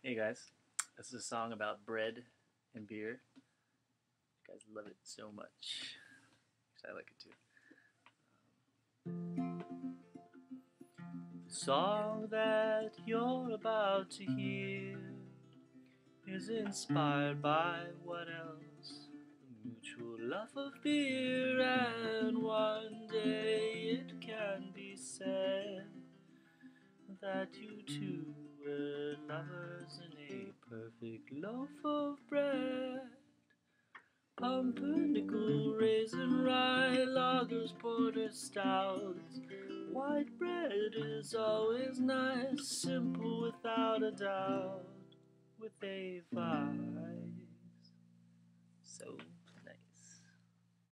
Hey guys, this is a song about bread and beer. You guys love it so much. I like it too. The song that you're about to hear is inspired by what else? The mutual love of beer, and one day it can be said that you two were lovers in a perfect loaf of bread. Pumpernickel, raisin, rye, lagers, porters, stouts. White bread is always nice, simple without a doubt, with a Weiss. So